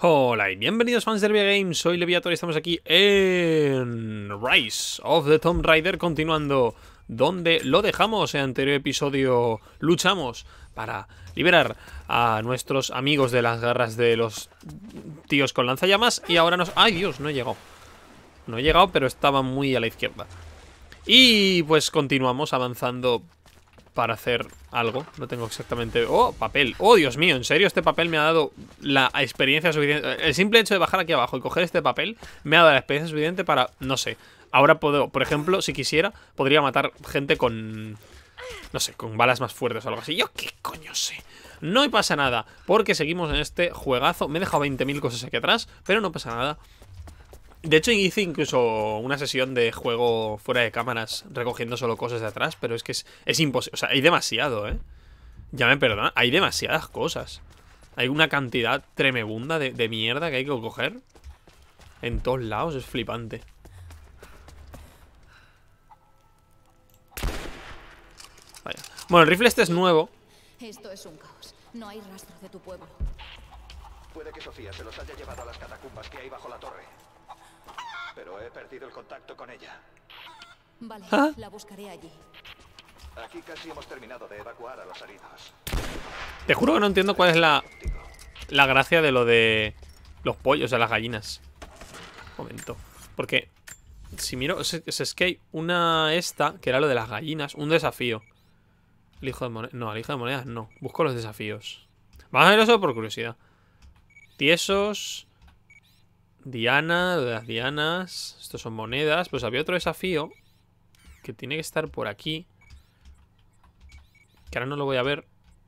Hola y bienvenidos fans de Levia Games, soy Leviator y estamos aquí en Rise of the Tomb Raider, continuando donde lo dejamos. En el anterior episodio luchamos para liberar a nuestros amigos de las garras de los tíos con lanzallamas y ahora nos... ¡Ay, Dios! No he llegado. No he llegado, pero estaba muy a la izquierda. Y pues continuamos avanzando para hacer algo. No tengo exactamente... ¡Oh, papel! ¡Oh, Dios mío! En serio, este papel me ha dado la experiencia suficiente. El simple hecho de bajar aquí abajo y coger este papel me ha dado la experiencia suficiente para... No sé. Ahora puedo, por ejemplo, si quisiera, podría matar gente con... No sé, con balas más fuertes o algo así. Yo qué coño sé. No pasa nada, porque seguimos en este juegazo. Me he dejado 20.000 cosas aquí atrás, pero no pasa nada. De hecho, hice incluso una sesión de juego fuera de cámaras, recogiendo solo cosas de atrás, pero es que es imposible. O sea, hay demasiado, ¿eh? Ya me perdona, hay demasiadas cosas. Hay una cantidad tremenda de mierda que hay que coger en todos lados, es flipante. Vaya. Bueno, el rifle este es nuevo. Esto es un caos. No hay rastro de tu pueblo. Puede que Sofía se los haya llevado a las catacumbas que hay bajo la torre. Pero he perdido el contacto con ella. Vale, la buscaré allí. Aquí casi hemos terminado de evacuar a los heridos. Te juro que no entiendo cuál es la gracia de lo de los pollos, de las gallinas. Un momento. Porque si miro, es que hay una esta, que era lo de las gallinas, un desafío. El hijo de monedas. No, el hijo de monedas no. Busco los desafíos. Vamos a ver eso por curiosidad. Tiesos. Diana, lo de las dianas. Estos son monedas. Pues había otro desafío que tiene que estar por aquí, que ahora no lo voy a ver.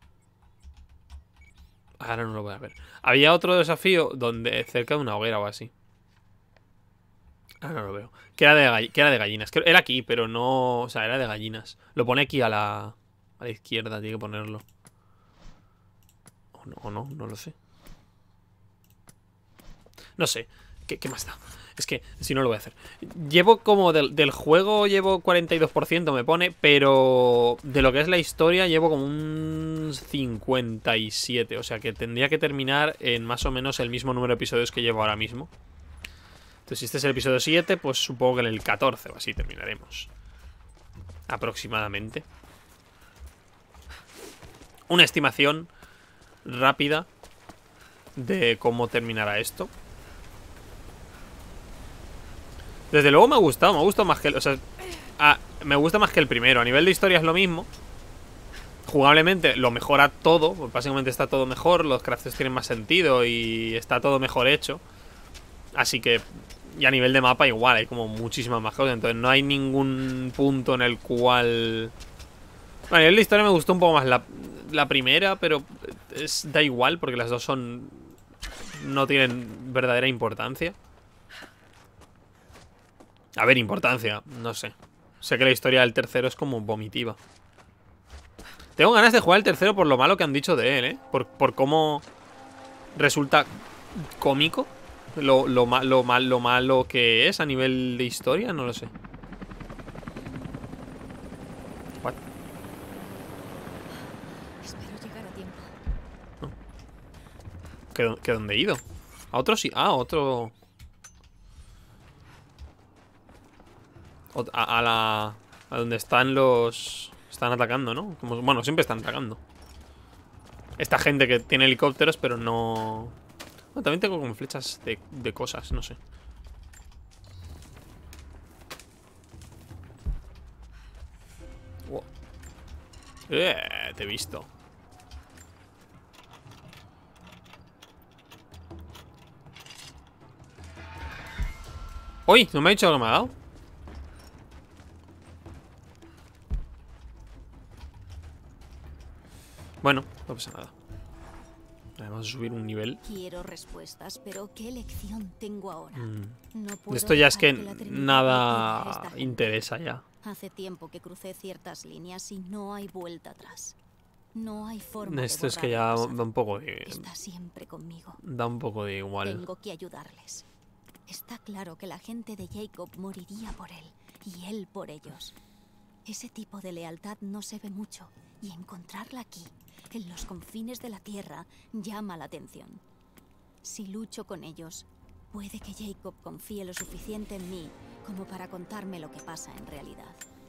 Ahora no lo voy a ver. Había otro desafío donde cerca de una hoguera o así. Ahora no lo veo. Que era de gallinas. Era aquí, pero no... O sea, era de gallinas. Lo pone aquí a la izquierda. Tiene que ponerlo. O no, no lo sé. No sé. ¿Qué más da? Es que si no lo voy a hacer. Llevo como del juego llevo 42% me pone, pero de lo que es la historia llevo como un 57. O sea que tendría que terminar en más o menos el mismo número de episodios que llevo ahora mismo. Entonces si este es el episodio 7, pues supongo que en el 14 o así terminaremos. Aproximadamente. Una estimación rápida de cómo terminará esto. Desde luego me ha gustado más que el... O sea, me gusta más que el primero. A nivel de historia es lo mismo. Jugablemente lo mejora todo. Pues básicamente está todo mejor. Los crafts tienen más sentido y está todo mejor hecho. Así que... Y a nivel de mapa igual, hay como muchísimas más cosas. Entonces no hay ningún punto en el cual... A nivel de historia me gustó un poco más la primera, pero da igual porque las dos son... No tienen verdadera importancia. A ver, importancia, no sé. Sé que la historia del tercero es como vomitiva. Tengo ganas de jugar el tercero por lo malo que han dicho de él, ¿eh? Por cómo resulta cómico. Lo malo que es a nivel de historia, no lo sé. What? Espero llegar a tiempo. ¿Que dónde he ido? ¿A otro sí? Ah, otro... A donde están los... Están atacando, ¿no? Bueno, siempre están atacando. Esta gente que tiene helicópteros, pero no... Bueno, también tengo como flechas de cosas, no sé. Wow. Te he visto. ¡Uy! No me ha dicho lo que me ha dado. Bueno, no pasa nada. Vamos a subir un nivel. Quiero respuestas, pero ¿qué elección tengo ahora? No puedo Esto ya es que dejar la Trinidad nada liquide a esta gente. interesa ya. Hace tiempo que crucé ciertas líneas y no hay vuelta atrás. No hay forma de Esto es que borrar ya el pasado. da un poco de... Está siempre conmigo. Da un poco de igual. Tengo que ayudarles. Está claro que la gente de Jacob moriría por él y él por ellos. Ese tipo de lealtad no se ve mucho y encontrarla aquí, en los confines de la tierra, llama la atención. Si lucho con ellos, puede que Jacob confíe lo suficiente en mí como para contarme lo que pasa en realidad.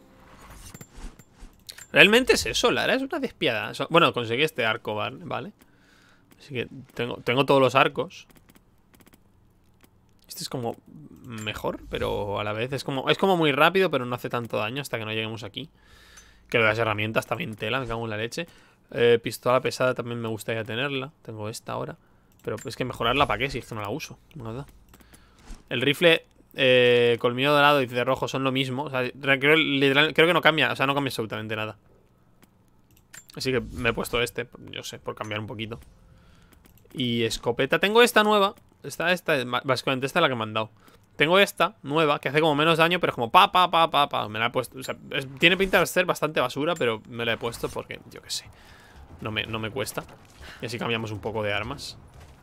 Realmente es eso, Lara es una despiadada. Bueno, conseguí este arco, ¿vale? Así que tengo todos los arcos. Este es como mejor, pero a la vez es como muy rápido, pero no hace tanto daño hasta que no lleguemos aquí. Que las herramientas también tela, me cago en la leche. Pistola pesada también me gustaría tenerla. Tengo esta ahora. Pero es que mejorarla para qué si es que no la uso. ¿Verdad? El rifle colmillo dorado y de rojo son lo mismo. O sea, creo que no cambia. O sea, no cambia absolutamente nada. Así que me he puesto este, yo sé, por cambiar un poquito. Y escopeta. Tengo esta nueva. Básicamente esta es la que me han dado. Tengo esta nueva, que hace como menos daño, pero es como pa. Me la he puesto. O sea, tiene pinta de ser bastante basura, pero me la he puesto porque, yo qué sé. No me cuesta. Y así cambiamos un poco de armas.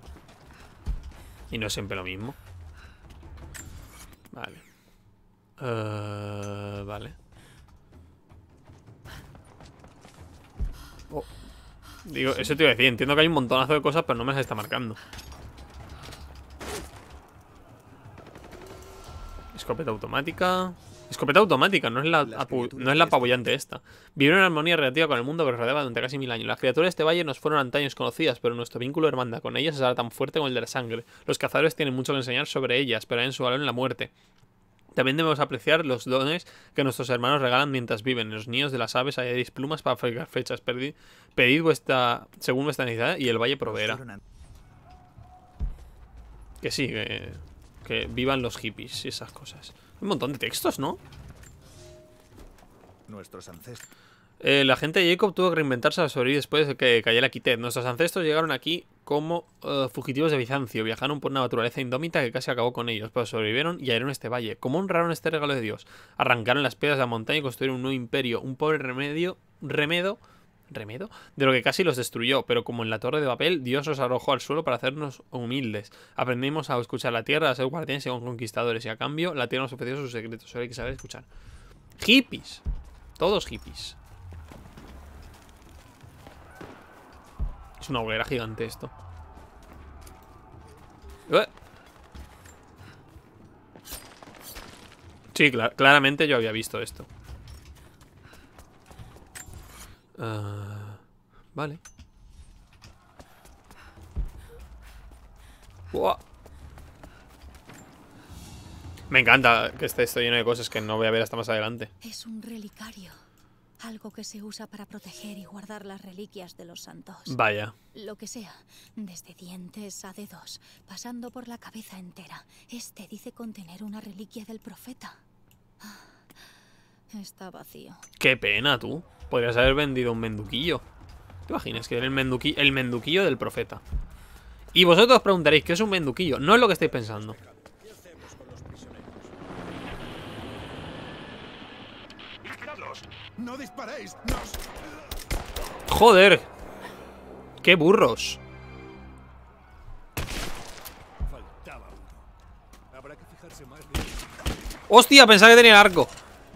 Y no es siempre lo mismo. Vale. Vale. Oh. Digo, eso te iba a decir. Entiendo que hay un montonazo de cosas, pero no me las está marcando. Escopeta automática. Escopeta automática, no es la apabullante esta. Vivieron en armonía relativa con el mundo que nos rodeaba durante casi 1000 años. Las criaturas de este valle nos fueron antaños conocidas, pero nuestro vínculo de hermandad con ellas es ahora tan fuerte como el de la sangre. Los cazadores tienen mucho que enseñar sobre ellas, pero hay en su valor en la muerte. También debemos apreciar los dones que nuestros hermanos regalan mientras viven. En los nidos de las aves hay plumas para fabricar flechas. Pedid según vuestra necesidad y el valle proveerá. Que sí, que vivan los hippies y esas cosas. Un montón de textos, ¿no? Nuestros ancestros. La gente de Jacob tuvo que reinventarse al sobrevivir después de que cayera Kitet. Nuestros ancestros llegaron aquí como fugitivos de Bizancio. Viajaron por una naturaleza indómita que casi acabó con ellos, pero sobrevivieron y hallaron este valle. ¿Cómo honraron este regalo de Dios? Arrancaron las piedras de la montaña y construyeron un nuevo imperio. Un pobre remedo de lo que casi los destruyó, pero como en la Torre de Babel, Dios los arrojó al suelo para hacernos humildes. Aprendimos a escuchar la tierra, a ser guardianes y conquistadores, y a cambio la tierra nos ofreció sus secretos. Solo hay que saber escuchar. Hippies. Todos hippies. Es una hoguera gigante esto. Sí, claramente yo había visto esto. Vale. Uah. Me encanta que esté esto lleno de cosas que no voy a ver hasta más adelante. Es un relicario. Algo que se usa para proteger y guardar las reliquias de los santos. Vaya. Lo que sea, desde dientes a dedos, pasando por la cabeza entera. Este dice contener una reliquia del profeta. Está vacío. Qué pena, tú. Podrías haber vendido un menduquillo. ¿Te imaginas que era el menduquillo del profeta? Y vosotros os preguntaréis, ¿qué es un menduquillo? No es lo que estáis pensando. ¡No disparéis! ¡Joder! ¡Qué burros! Faltaba uno. Habrá que fijarse más. ¡Hostia! Pensaba que tenía arco.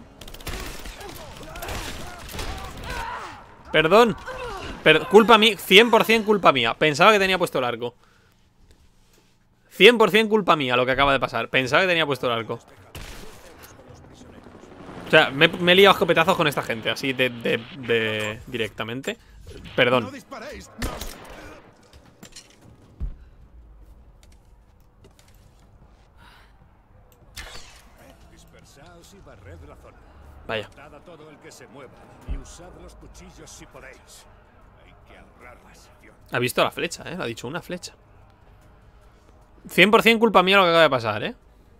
Perdón. Culpa mía. 100% culpa mía. Pensaba que tenía puesto el arco. 100% culpa mía lo que acaba de pasar. Pensaba que tenía puesto el arco. O sea, me he liado a escopetazos con esta gente. Así directamente. Perdón. ¡No disparéis! Dispersaos y barred la zona. Vaya. Matad a todo el que se mueva y usad los cuchillos si podéis. Hay que ahorrar la sesión. Ha visto la flecha, ha dicho una flecha. 100% culpa mía lo que acaba de pasar,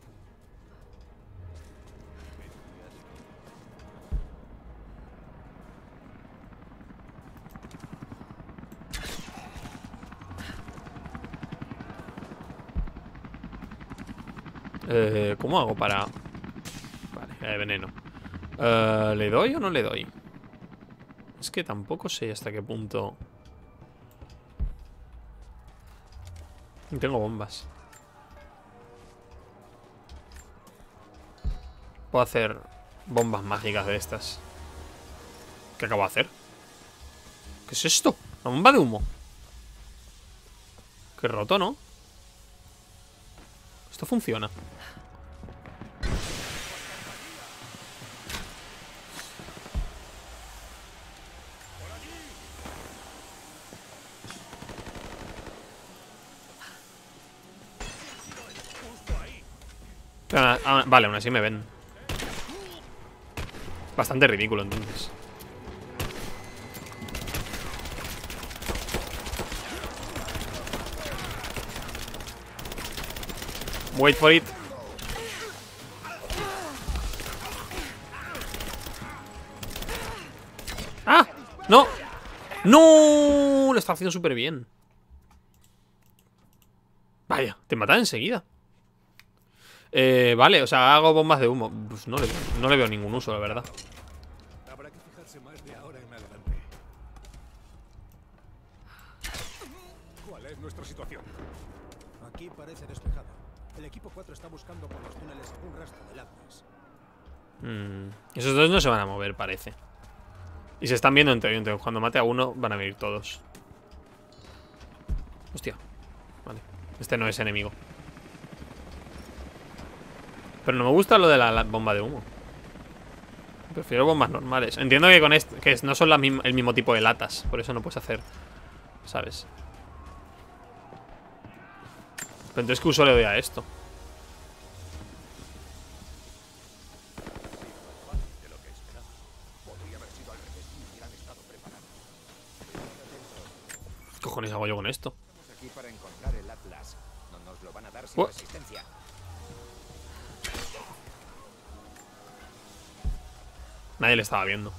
¿Cómo hago para...? Vale, veneno. ¿Le doy o no le doy? Es que tampoco sé hasta qué punto... Tengo bombas. Puedo hacer bombas mágicas de estas. ¿Qué acabo de hacer? ¿Qué es esto? ¿Una bomba de humo? Qué roto, ¿no? Esto funciona. Vale, aún así me ven. Bastante ridículo entonces. Wait for it. ¡Ah! ¡No! ¡No! Lo está haciendo súper bien. Vaya, te matan enseguida. Vale, o sea, hago bombas de humo. Pues no le veo ningún uso, la verdad. Habrá que fijarse más de ahora en adelante. ¿Cuál es nuestra situación? Aquí parece despejado. El equipo 4 está buscando por los túneles algún rastro del Atlas. Esos dos no se van a mover, parece. Y se están viendo entre ellos. Entonces, cuando mate a uno, van a venir todos. Hostia. Vale. Este no es enemigo. Pero no me gusta lo de la bomba de humo. Prefiero bombas normales. Entiendo que con que no son el mismo tipo de latas. Por eso no puedes hacer, ¿sabes? Pero entonces, ¿qué uso le doy a esto? ¿Qué cojones hago yo con esto? Aquí para encontrar el Atlas. No nos lo van a dar sin resistencia. Nadie le estaba viendo.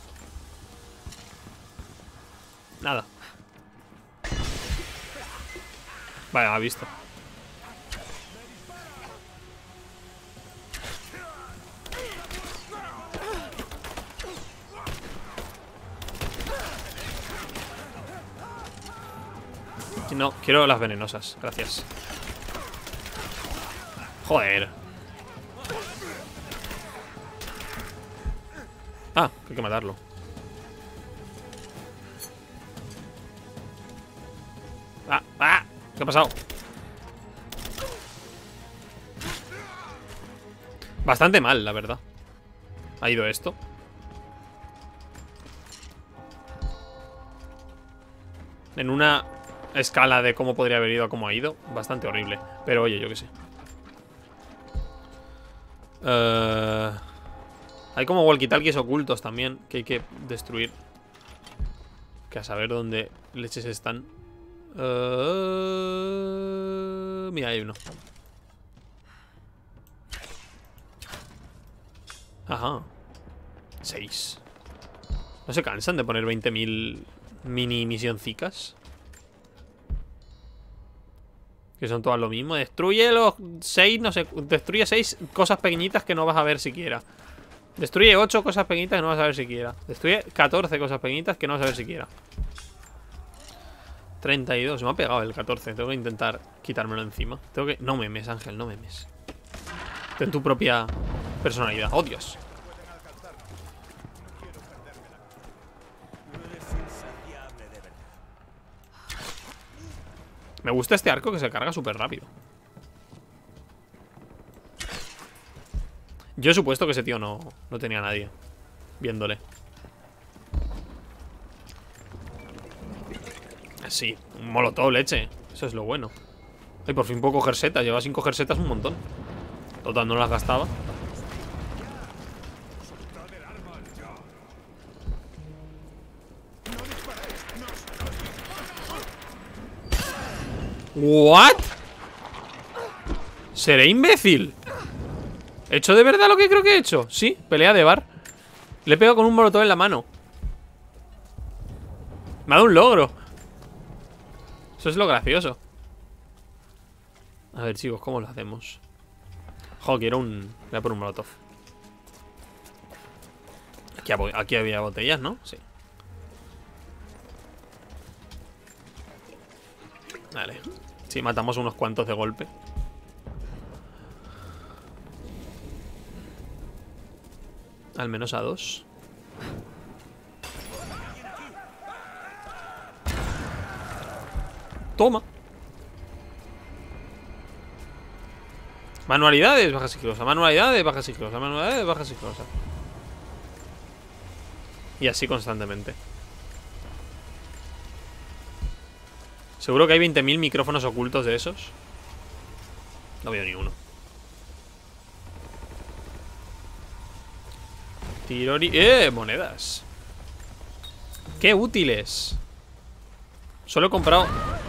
Nada. Vale, ha visto. No, quiero las venenosas. Gracias. Joder. Ah, hay que matarlo. ¿Qué ha pasado? Bastante mal, la verdad. Ha ido esto. En una escala de cómo podría haber ido a cómo ha ido, bastante horrible. Pero oye, yo qué sé. Hay como walkie-talkies ocultos también que hay que destruir. Que a saber dónde leches están. Mira, hay uno. Ajá. 6. ¿No se cansan de poner 20.000 mini misioncicas? Que son todas lo mismo. Destruye los 6, no sé. Destruye 6 cosas pequeñitas que no vas a ver siquiera. Destruye 8 cosas pequeñitas que no vas a ver siquiera. Destruye 14 cosas pequeñitas que no vas a ver siquiera. 32, se me ha pegado el 14. Tengo que intentar quitármelo encima. Tengo que... No memes, Ángel, no memes. Ten tu propia personalidad. ¡Oh, Dios! Me gusta este arco que se carga súper rápido. Yo he supuesto que ese tío no tenía a nadie viéndole. Sí, un molotov, leche. Eso es lo bueno. Ay, por fin puedo coger setas. Lleva sin coger setas un montón. Total, no las gastaba. ¿What? ¿Seré imbécil? ¿He hecho de verdad lo que creo que he hecho? Sí, pelea de bar. Le he pegado con un molotov en la mano. Me ha dado un logro. Eso es lo gracioso. A ver, chicos, ¿cómo lo hacemos? Jo, quiero un... Voy a por un molotov. Aquí había botellas, ¿no? Sí. Vale. Sí, matamos unos cuantos de golpe. Al menos a 2. Toma. Manualidades, baja sigilosa. Manualidades, baja sigilosa. Manualidades, baja sigilosa. Y así constantemente. Seguro que hay 20.000 micrófonos ocultos de esos. No veo ni uno. Tirori... monedas. ¡Qué útiles! Solo he comprado...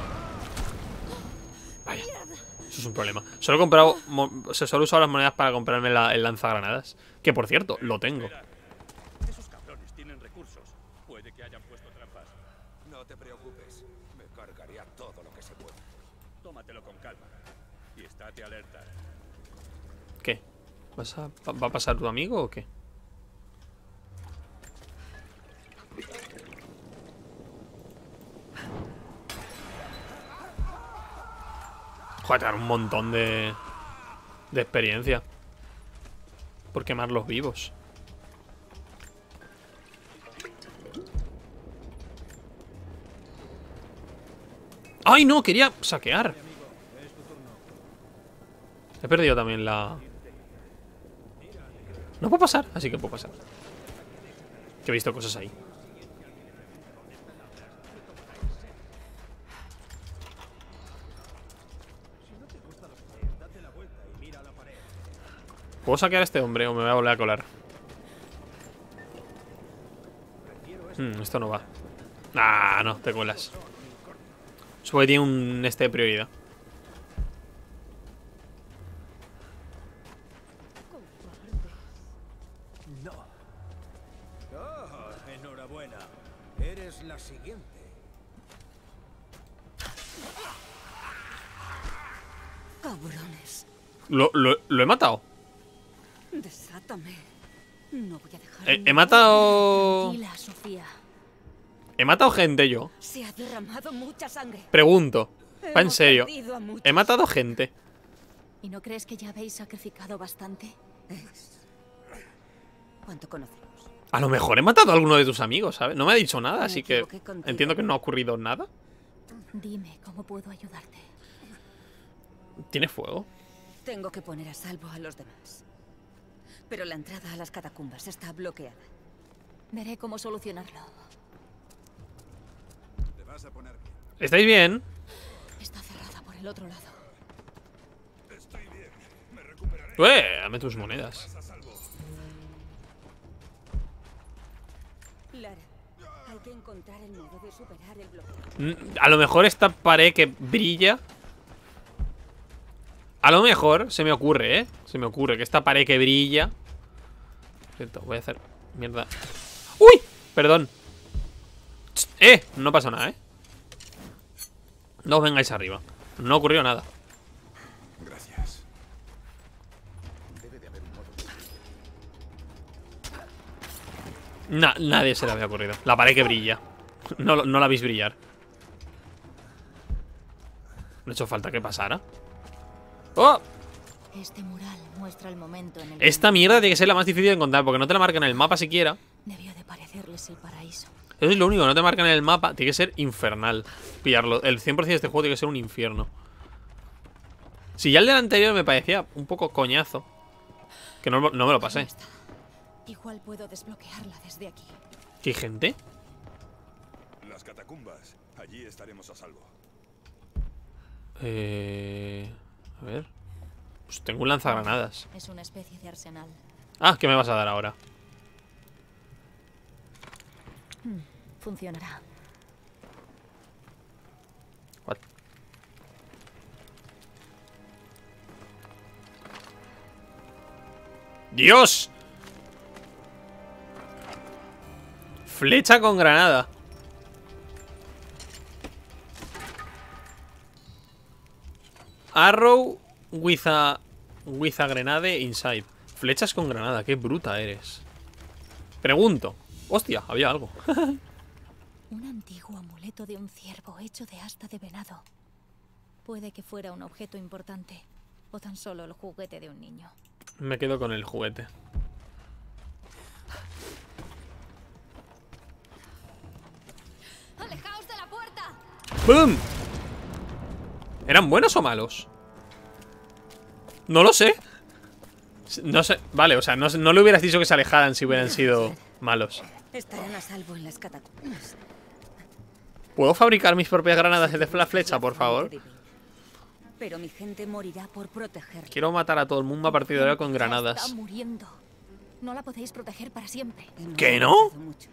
Vaya, eso es un problema. Solo he comprado... Solo he usado las monedas para comprarme el lanzagranadas. Que por cierto, lo tengo. Esos cabrones tienen recursos. Puede que hayan puesto trampas. No te preocupes. Me cargaré a todo lo que se pueda. Tómatelo con calma. Y estate alerta. ¿Qué? ¿Va a pasar tu amigo o qué? Joder, te dan un montón de experiencia por quemarlos vivos. ¡Ay, no! Quería saquear. He perdido también la... No puedo pasar, así que puedo pasar. Que he visto cosas ahí. ¿Puedo saquear a este hombre o me voy a volver a colar? Esto no va. Ah, no, te cuelas. Supongo que tiene un de prioridad. No. Oh, enhorabuena. Eres la siguiente. Cabrones. Lo he matado. Desátame. No voy a dejar. He matado... Tranquila, Sofía. He matado gente yo. Se ha derramado mucha sangre. Pregunto. Va en Hemos serio. perdido a muchos. He matado gente. ¿Y no crees que ya habéis sacrificado bastante? ¿Cuánto conocemos? A lo mejor he matado a alguno de tus amigos, ¿sabes? No me ha dicho nada, Me así que equivoqué contigo. entiendo que no ha ocurrido nada. Dime cómo puedo ayudarte. ¿Tiene fuego? Tengo que poner a salvo a los demás. Pero la entrada a las catacumbas está bloqueada. Veré cómo solucionarlo. Te vas a poner bien. ¿Estáis bien? Está cerrada por el otro lado. Estoy bien. Me recuperaré. Dame tus monedas. Estás a salvo. Lara, hay que encontrar el modo de superar el bloqueo. A lo mejor esta pared que brilla... A lo mejor se me ocurre, ¿eh? Se me ocurre que esta pared que brilla... Cierto, voy a hacer... Mierda. ¡Uy! Perdón. No pasa nada, ¿eh? No os vengáis arriba. No ocurrió nada. Gracias. Debe de haber un modo. Nadie se le había ocurrido. La pared que brilla. No la veis brillar. No ha hecho falta que pasara. ¡Oh! Este mural muestra el momento en el Esta mierda tiene que ser la más difícil de encontrar, porque no te la marcan en el mapa siquiera. Debió de parecerles el paraíso. Eso es lo único, no te marcan en el mapa. Tiene que ser infernal pillarlo. El 100% de este juego tiene que ser un infierno. Si ya el del anterior me parecía un poco coñazo, que no me lo pasé. Ahí está. Igual puedo desbloquearla desde aquí. ¿Qué gente? Las catacumbas. Allí estaremos a salvo. A ver. Pues tengo un lanzagranadas. Es una especie de arsenal. Ah, ¿qué me vas a dar ahora? Funcionará. What? ¡Dios! Flecha con granada. Arrow with a grenade inside. Flechas con granada, qué bruta eres. Pregunto. Hostia, había algo. Un antiguo amuleto de un ciervo hecho de asta de venado. Puede que fuera un objeto importante, o tan solo el juguete de un niño. Me quedo con el juguete. ¡Alejaos de la puerta! ¡Bum! ¿Eran buenos o malos? No lo sé. No sé. Vale, o sea, no le hubieras dicho que se alejaran si hubieran sido malos. Estarán a salvo en las catacumbas. ¿Puedo fabricar mis propias granadas de la flecha, por favor? Pero mi gente morirá por protegerla. Quiero matar a todo el mundo a partir de ahora con granadas. Está muriendo. No la podéis proteger para siempre. ¿Qué no? Mucho.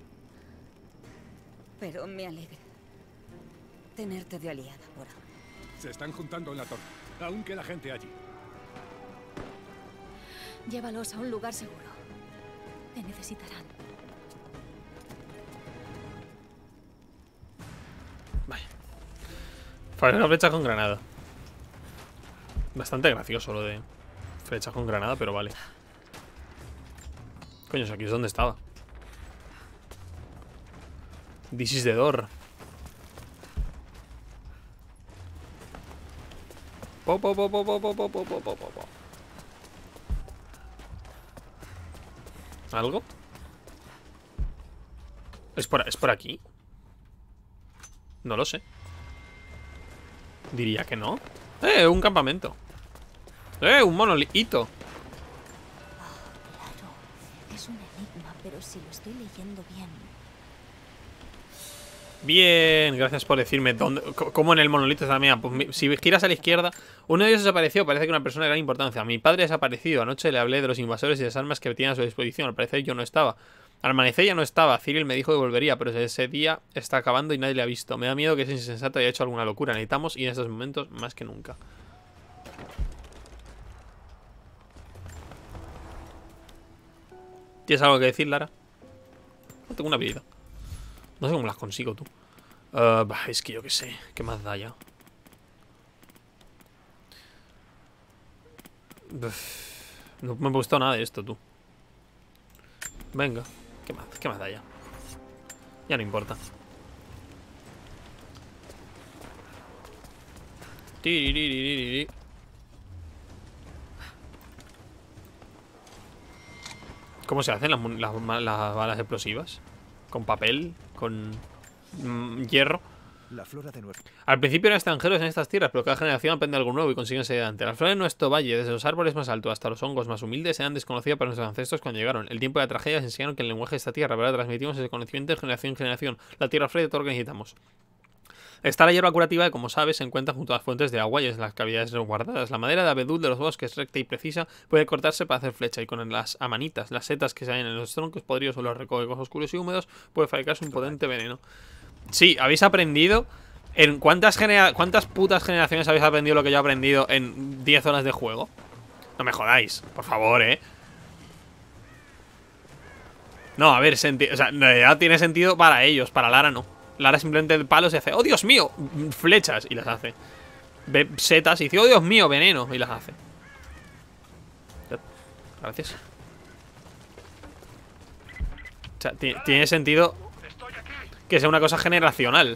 Pero me alegra tenerte de aliada por ahora. Se están juntando en la torre. Aún queda gente allí. Llévalos a un lugar seguro. Te necesitarán. Vale. Fabricar flechas con granada. Bastante gracioso lo de flechas con granada, pero vale. Coño, aquí es donde estaba. This is the door. ¿Algo? ¿Es por aquí? No lo sé. Diría que no. Un campamento. Un monolito. Claro, es un enigma, pero si lo estoy leyendo bien. Bien, gracias por decirme dónde, cómo en el monolito está. Mira, pues, si giras a la izquierda, uno de ellos desapareció. Parece que una persona de gran importancia. Mi padre ha desaparecido. Anoche le hablé de los invasores y las armas que tienen a su disposición. Al parecer yo no estaba. Al amanecer ya no estaba. Cyril me dijo que volvería, pero ese día está acabando y nadie le ha visto. Me da miedo que ese insensato haya hecho alguna locura. Necesitamos ir en estos momentos más que nunca. ¿Tienes algo que decir, Lara? No tengo una habilidad. No sé cómo las consigo, tú. Es que yo qué sé. ¿Qué más da ya? No me ha gustado nada de esto, tú. Venga. ¿Qué más da ya? Ya no importa. ¿Cómo se hacen las balas explosivas? ¿Con papel? ¿Con hierro? La flora de nuevo. Al principio eran extranjeros en estas tierras, pero cada generación aprende algo nuevo y consiguen seguir adelante. Las flores de nuestro valle, desde los árboles más altos hasta los hongos más humildes, eran desconocidas para nuestros ancestros cuando llegaron. El tiempo de la tragedia nos enseñaron que el lenguaje de esta tierra, pero ahora transmitimos ese conocimiento de generación en generación. La tierra fría de todo lo que necesitamos. Está la hierba curativa que, como sabes, se encuentra junto a las fuentes de agua y en las cavidades resguardadas. La madera de abedul de los bosques, recta y precisa, puede cortarse para hacer flecha, y con las amanitas, las setas que se hallan en los troncos podridos o los recovecos oscuros y húmedos, puede fabricarse un potente veneno. Sí, habéis aprendido. ¿En cuántas putas generaciones habéis aprendido lo que yo he aprendido en 10 horas de juego? No me jodáis, por favor, No, a ver, o sea, en realidad tiene sentido para ellos, para Lara no. Lara simplemente el palo se hace, ¡oh Dios mío! Flechas, y las hace. Ve setas y dice, ¡oh Dios mío! Veneno, y las hace. Gracias. O sea, tiene sentido que sea una cosa generacional.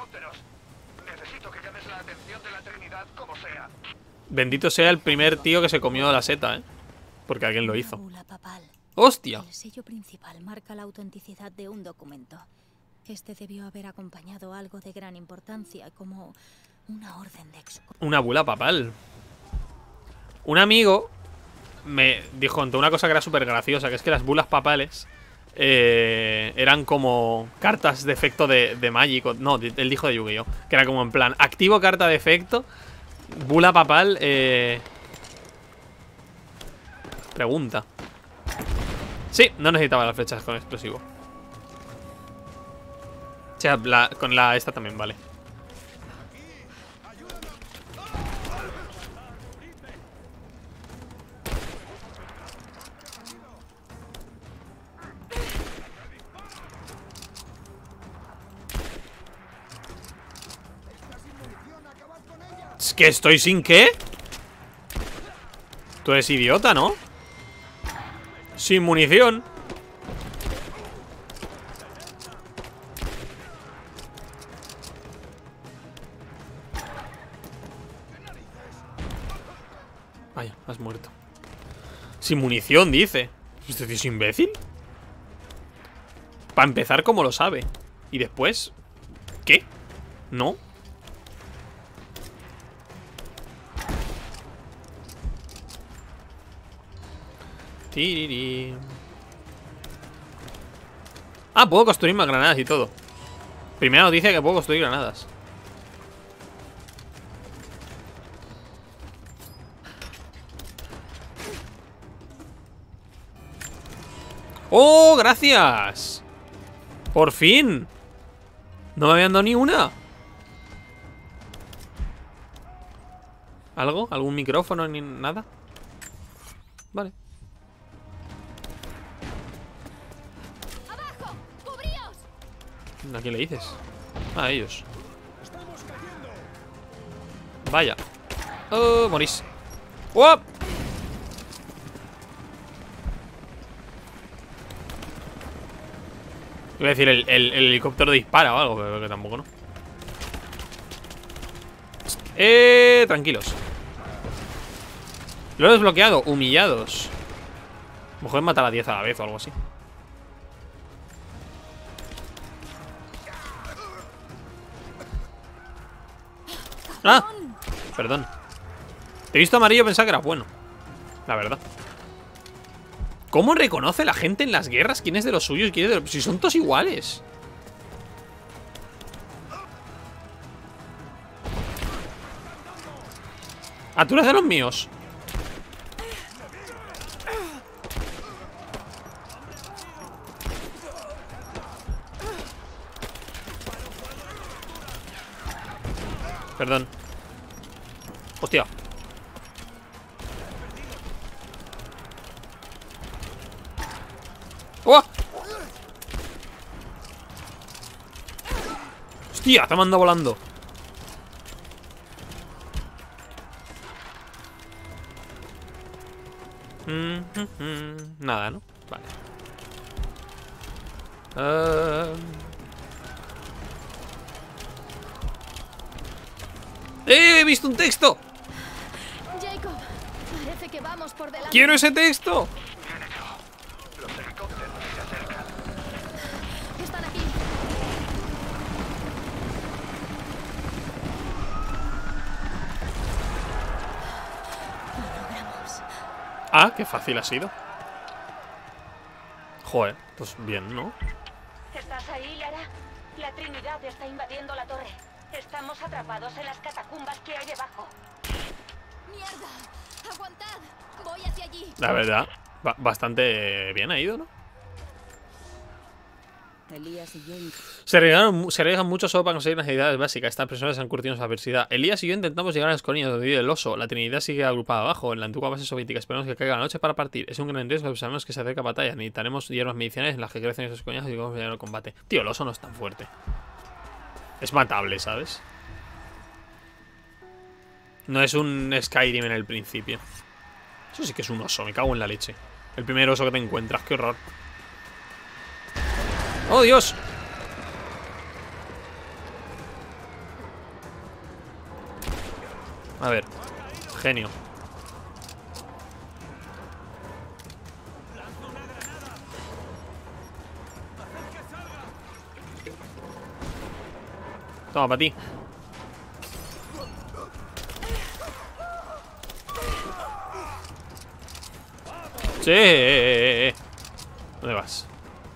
Bendito sea el primer tío que se comió la seta, porque alguien lo hizo. ¡Hostia! El sello principal marca la autenticidad de un documento. Este debió haber acompañado algo de gran importancia, como una orden de execución. Una bula papal. Un amigo me contó una cosa que era súper graciosa, que es que las bulas papales eran como cartas de efecto de Magic. No, él dijo de Yu-Gi-Oh! Que era como en plan, activo carta de efecto, bula papal, pregunta. Sí, no necesitaba las flechas con explosivo. O sea, con la esta también vale. ¿Es que estoy sin qué? Tú eres idiota, ¿no? Sin munición. Vaya, has muerto. Sin munición, dice. ¿Este tío es imbécil? Para empezar, ¿cómo lo sabe? Y después... ¿Qué? ¿No? Tiriri. Ah, puedo construir más granadas y todo. Primera noticia que puedo construir granadas. ¡Oh, gracias! ¡Por fin! No me habían dado ni una. ¿Algo? ¿Algún micrófono ni nada? Vale. ¡Abajo! ¡Cubríos! ¿A quién le dices? A ellos. Vaya. Oh, morís. ¡Oh! Iba a decir, el helicóptero dispara o algo, pero que tampoco, ¿no? Tranquilos. Lo he desbloqueado, humillados. A lo mejor matar a 10 a la vez o algo así. ¡Ah! Perdón. Te he visto amarillo, pensaba que era bueno. La verdad. ¿Cómo reconoce la gente en las guerras quién es de los suyos y quién es de los... Si son todos iguales. Ah, tú eres de los míos. Perdón. Hostia. ¡Oh! ¡Hostia! Te manda volando. Nada, ¿no? Vale. He visto un texto. Jacob, parece que vamos por delante. ¡Quiero ese texto! Están aquí. Lo logramos. Ah, qué fácil ha sido. Joder, pues bien, ¿no? ¿Estás ahí, Lara? La Trinidad está invadiendo la torre. Estamos atrapados en las catacumbas que hay debajo. ¡Mierda! ¡Aguantad! Voy hacia allí. La verdad, bastante bien ha ido, ¿no? Elías y Jane. Se arriesgan mucho solo para conseguir necesidades básicas. Estas personas se han curtido en su adversidad. Elías y yo intentamos llegar a las colinas donde vive el oso. La Trinidad sigue agrupada abajo, en la antigua base soviética. Esperamos que caiga la noche para partir. Es un gran riesgo, pero sabemos que se acerca batalla. Necesitaremos hierbas medicinales en las que crecen esos coñazos y vamos a llegar al combate. Tío, el oso no es tan fuerte. Es matable, ¿sabes? No es un Skyrim en el principio. Eso sí que es un oso, me cago en la leche. El primer oso que te encuentras, qué horror. ¡Oh, Dios! A ver, genio. Toma, para ti. Sí. ¿Dónde vas?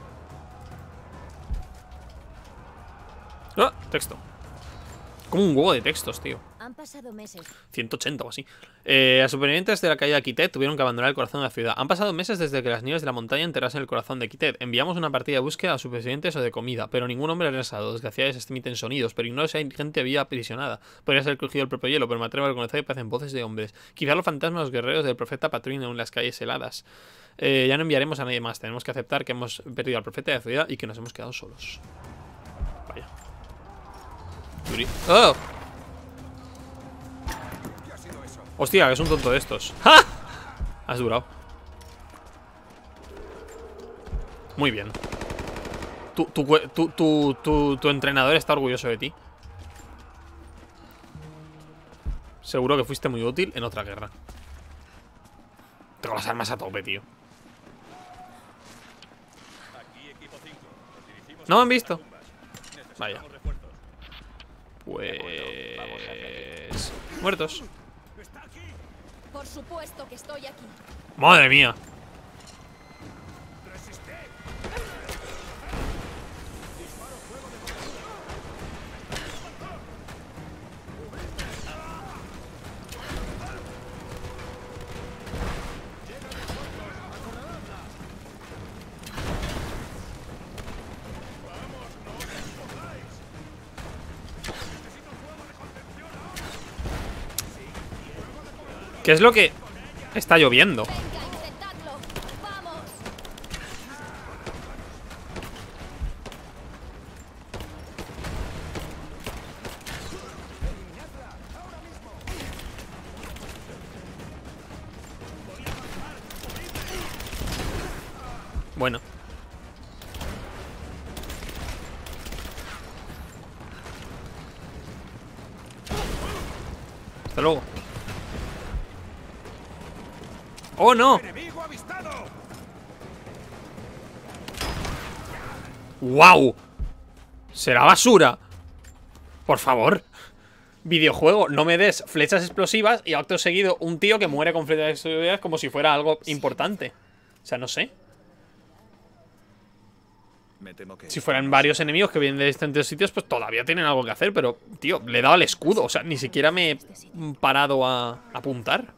Ah, texto. Como un huevo de textos, tío. Han pasado meses. 180 o así. Los supervivientes de la caída de Kitet tuvieron que abandonar el corazón de la ciudad. Han pasado meses desde que las nieves de la montaña enterrasen el corazón de Kitet. Enviamos una partida de búsqueda a supervivientes o de comida, pero ningún hombre ha regresado. Desgraciadamente se emiten sonidos, pero ignoro si hay gente viva aprisionada. Podría ser crujido el propio hielo, pero me atrevo a reconocer que parecen voces de hombres. Quizá los fantasmas de los guerreros del profeta patrullan en las calles heladas. Ya no enviaremos a nadie más. Tenemos que aceptar que hemos perdido al profeta de la ciudad y que nos hemos quedado solos. Vaya. ¡Oh! Hostia, que es un tonto de estos. ¡Ja! Has durado. Muy bien. Tu entrenador está orgulloso de ti. Seguro que fuiste muy útil en otra guerra. Tengo las armas a tope, tío. No me han visto. Vaya. Pues... muertos. Por supuesto que estoy aquí. Madre mía. ¿Qué es lo que está lloviendo? Venga, intentadlo. Vamos. Bueno. Hasta luego. ¡Oh, no! ¡Enemigo avistado! ¡Wow! ¡Será basura! Por favor. Videojuego, no me des flechas explosivas y acto seguido un tío que muere con flechas explosivas como si fuera algo importante. O sea, no sé. Me temo que Si fueran varios enemigos que vienen de distintos sitios, pues todavía tienen algo que hacer. Pero, tío, le he dado al escudo. O sea, ni siquiera me he parado a apuntar.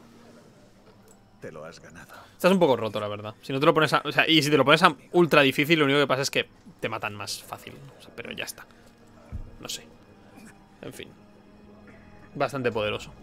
te lo has ganado. Estás un poco roto, la verdad. Si no te lo pones a... O sea, y si te lo pones a ultra difícil, lo único que pasa es que te matan más fácil. O sea, pero ya está. No sé. En fin. Bastante poderoso.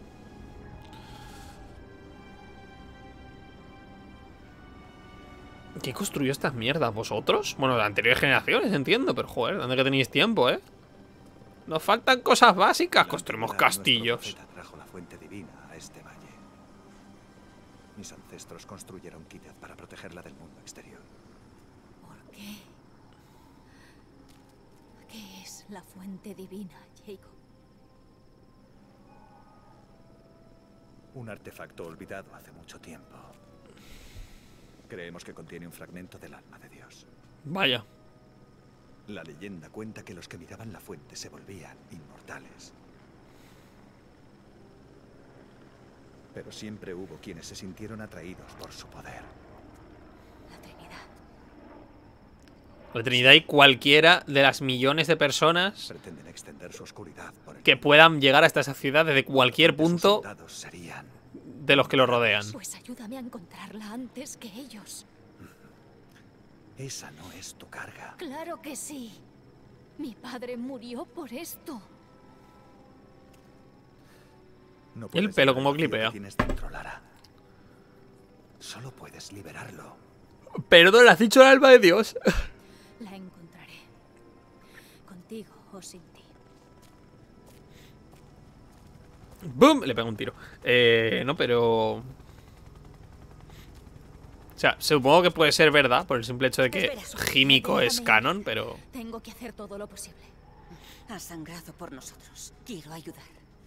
¿Quién construyó estas mierdas? ¿Vosotros? Bueno, de anteriores generaciones, entiendo. Pero joder, ¿dónde que tenéis tiempo, eh? Nos faltan cosas básicas. Construimos castillos. Trajo la fuente divina a este valle. Mis ancestros construyeron Kidad para protegerla del mundo exterior. ¿Por qué? ¿Qué es la fuente divina, Jacob? Un artefacto olvidado hace mucho tiempo. Creemos que contiene un fragmento del alma de Dios. Vaya. La leyenda cuenta que los que miraban la fuente se volvían inmortales. Pero siempre hubo quienes se sintieron atraídos por su poder. La Trinidad. La Trinidad y cualquiera de las millones de personas Pretenden extender su oscuridad por el que puedan llegar hasta esa ciudad desde cualquier mundo. Sus punto soldados serían de los que lo rodean. Pues ayúdame a encontrarla antes que ellos. Esa no es tu carga. Claro que sí. Mi padre murió por esto. No Y el puedes pelo llevar como vacío que clipea. tienes dentro, Lara. Solo puedes liberarlo. Perdón, has dicho el alma de Dios. La encontraré. Contigo o sin ti. ¡Bum! Le pego un tiro. No, pero... O sea, supongo que puede ser verdad por el simple hecho de que Espera, Himiko es déjame. canon, pero... Tengo que hacer todo lo posible. Has sangrado por nosotros. Quiero ayudar.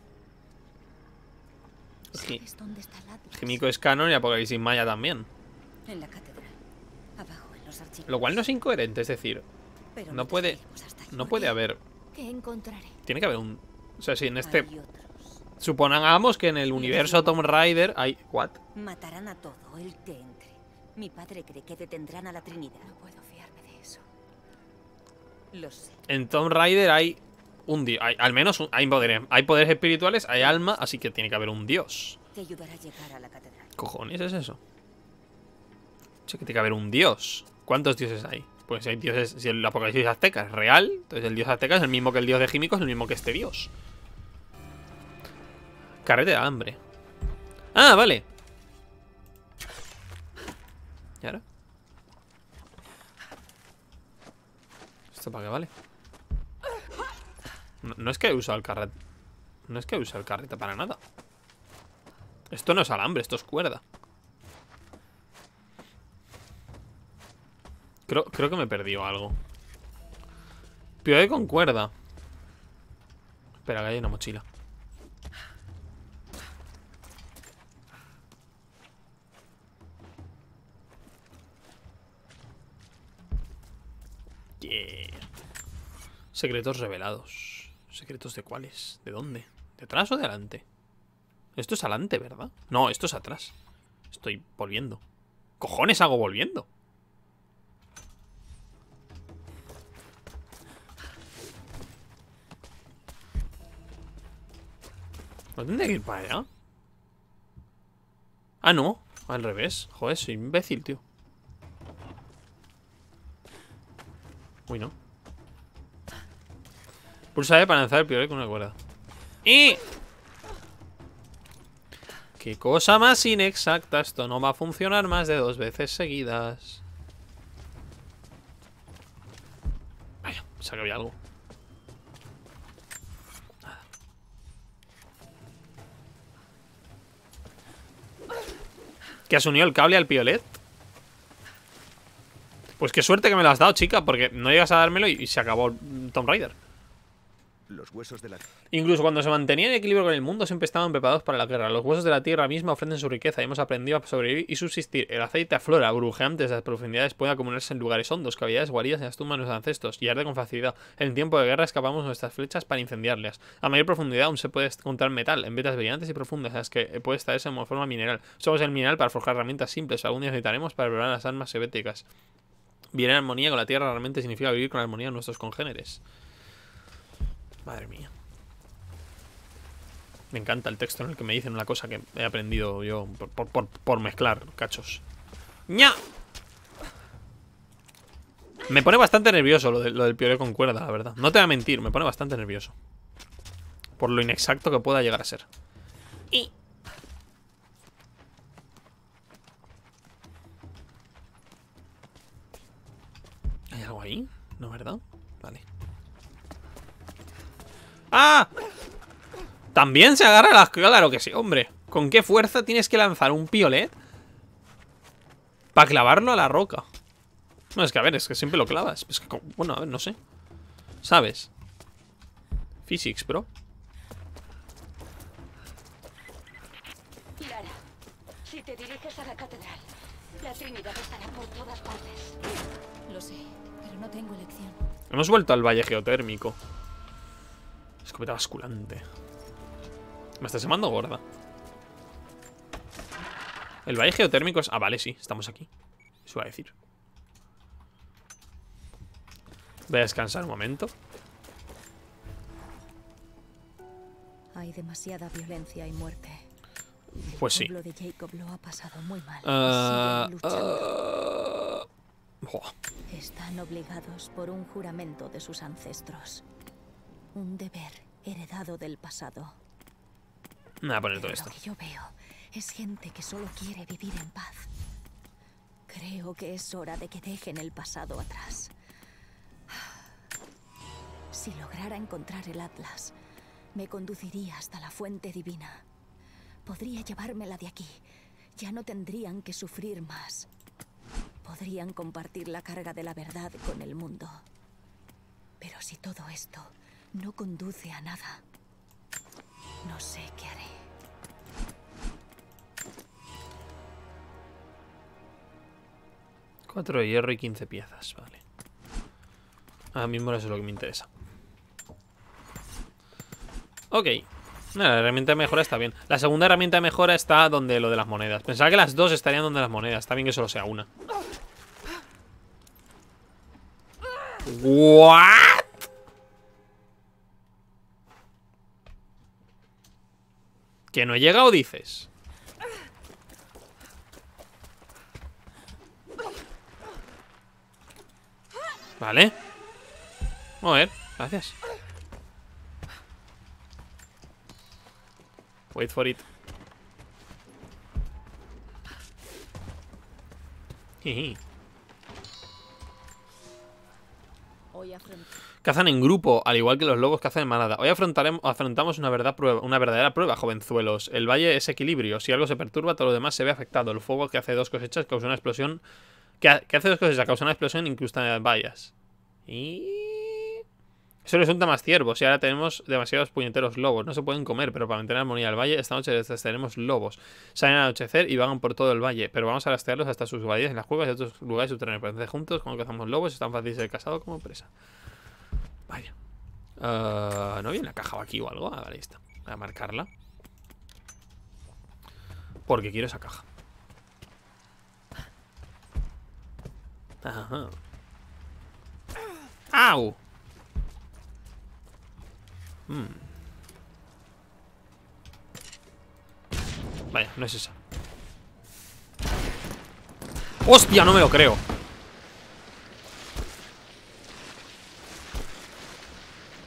¿Sabes dónde está el Atlas? Himiko es canon y Apocalipsis Maya también. En la catedral. Abajo, en los archivos. Lo cual no es incoherente, es decir, Pero no te puede... seguimos hasta allí. No puede haber... ¿Qué encontraré? Tiene que haber un... O sea, si en este... Hay otros. Supongamos que en el universo Tomb Raider hay... ¿What? Matarán a todo el que entre. Mi padre cree que detendrán a la Trinidad. No puedo fiarme de eso. Lo sé. En Tomb Raider hay un dios. Al menos hay poderes espirituales, hay alma, así que tiene que haber un dios. Te ayudará a llegar a la catedral. ¿Cojones es eso? Sí, que tiene que haber un dios. ¿Cuántos dioses hay? Pues si hay dioses. Si el Apocalipsis azteca es real, entonces el dios azteca es el mismo que el dios de Himiko, es el mismo que este dios. Carrete de hambre. Ah, vale. ¿Y ahora? ¿Esto para qué vale? No es que he usado el carrete. No es que he usado el carrete para nada. Esto no es alambre, esto es cuerda. Creo que me he perdido algo. Pioe con cuerda. Espera, que hay una mochila. Yeah. Secretos revelados. ¿Secretos de cuáles? ¿De dónde? ¿De atrás o de adelante? Esto es adelante, ¿verdad? No, esto es atrás. Estoy volviendo. ¿Cojones hago volviendo? ¿No tendría que ir para allá? Ah, no. Al revés. Joder, soy imbécil, tío. Uy, no. Pulsa E para lanzar el piolet con una cuerda. ¡Y! Qué cosa más inexacta. Esto no va a funcionar más de 2 veces seguidas. Vaya, pensaba que había algo. ¿Que has unido el cable al piolet? Pues qué suerte que me lo has dado, chica, porque no llegas a dármelo y se acabó el Tomb Raider. Los huesos de la... Incluso cuando se mantenía en equilibrio con el mundo, siempre estaban preparados para la guerra. Los huesos de la tierra misma ofrecen su riqueza y hemos aprendido a sobrevivir y subsistir. El aceite aflora, burbujeante desde las profundidades, puede acumularse en lugares hondos, cavidades guaridas en las tumbas de nuestros ancestros y arde con facilidad. En tiempo de guerra escapamos nuestras flechas para incendiarlas. A mayor profundidad aún se puede encontrar metal en vetas brillantes y profundas, en las que puede extraerse en forma mineral. Usamos el mineral para forjar herramientas simples, algún día necesitaremos para preparar las armas soviéticas. Vivir en armonía con la tierra realmente significa vivir con armonía con nuestros congéneres. Madre mía. Me encanta el texto en el que me dicen una cosa que he aprendido yo por mezclar cachos. ¡Ña! Me pone bastante nervioso lo del piolet con cuerda, la verdad. No te voy a mentir, me pone bastante nervioso. Por lo inexacto que pueda llegar a ser. Y... ¿hay algo ahí? ¿No, verdad? Vale. ¡Ah! También se agarra las... Claro que sí, hombre. ¿Con qué fuerza tienes que lanzar un piolet para clavarlo a la roca? No, es que a ver, es que siempre lo clavas. Es que, bueno, a ver, no sé. ¿Sabes? Physics, bro. Lara, si te diriges a la catedral, la Trinidad estará por todas partes. Lo sé, pero no tengo elección. Hemos vuelto al valle geotérmico. Escopeta basculante. Me estás llamando gorda. El valle geotérmico es... Ah, vale, sí, estamos aquí. Eso iba a decir. Voy a descansar un momento. Hay demasiada violencia y muerte. Pues sí. El pueblo de Jacob lo ha pasado muy mal. Y siguen luchando. Buah. Están obligados por un juramento de sus ancestros. Un deber heredado del pasado. Me voy a poner todo Pero esto. lo que yo veo es gente que solo quiere vivir en paz. Creo que es hora de que dejen el pasado atrás. Si lograra encontrar el Atlas, me conduciría hasta la fuente divina. Podría llevármela de aquí. Ya no tendrían que sufrir más. Podrían compartir la carga de la verdad con el mundo. Pero si todo esto no conduce a nada, no sé qué haré. Cuatro de hierro y 15 piezas, vale. Ahora mismo eso es lo que me interesa. Ok. La herramienta de mejora está bien. La segunda herramienta de mejora está donde lo de las monedas. Pensaba que las dos estarían donde las monedas. Está bien que solo sea una. ¿What? ¿Que no he llegado, dices? Vale. Vamos a ver, gracias. Wait for it. Jiji. Cazan en grupo, al igual que los lobos cazan en manada. Hoy afrontamos una verdadera prueba, jovenzuelos. El valle es equilibrio. Si algo se perturba, todo lo demás se ve afectado. El fuego que hace 2 cosechas causa una explosión. Que hace 2 cosechas causa una explosión incluso en vallas. Y... eso resulta más ciervos. Y ahora tenemos demasiados puñeteros lobos. No se pueden comer, pero para mantener la armonía del valle, esta noche tenemos lobos. Salen al anochecer y vagan por todo el valle. Pero vamos a rastrearlos hasta sus guaridas en las cuevas y otros lugares subterráneos. Para juntos, como cazamos lobos, es tan fácil ser casado como presa. Vaya. ¿No había una caja aquí o algo? Ah, vale, ahí está. Voy a marcarla. Porque quiero esa caja. Ajá. ¡Au! Vaya, no es esa. ¡Hostia! No me lo creo.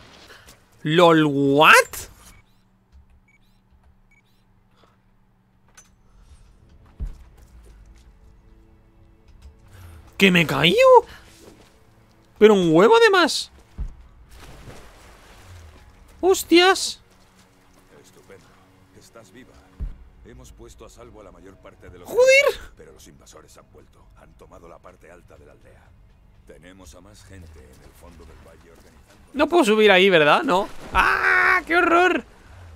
¿Lol, what? ¿Que me cayó? Pero un huevo además. ¡Hostias! Estupendo. Estás viva. Hemos puesto a salvo a la mayor parte de los... ¡Joder! Pero los invasores han vuelto. Han tomado la parte alta de la aldea. Tenemos a más gente en el fondo del valle organizando... No puedo subir ahí, ¿verdad? No. ¡Ah! ¡Qué horror!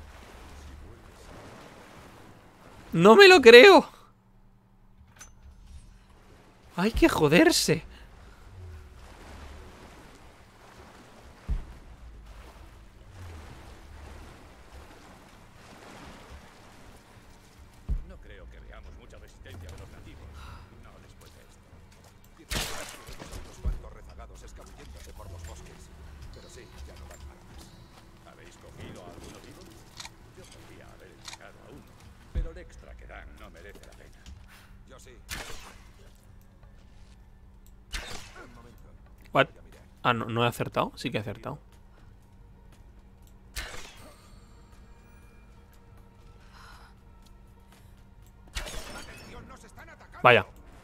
No me lo creo. Hay que joderse. No creo que veamos mucha resistencia de los nativos. No después de esto. Unos cuantos rezagados escabulléndose por los bosques. Pero sí, ya no van para más. ¿Habéis cogido a alguno vivo? Yo podría haber sacado a uno, pero el extra que dan no merece la pena. Yo sí. Un momento. What? Ah, no, no he acertado. Sí que he acertado. Vaya.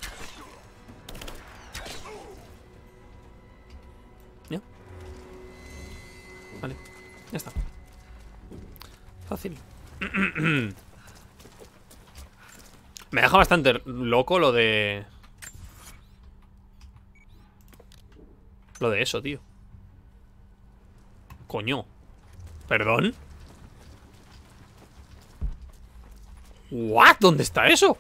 ¿Ya? Vale, ya está. Fácil. Me deja bastante loco lo de... Lo de eso, tío. Coño. ¿Perdón? ¿What? ¿Dónde está eso?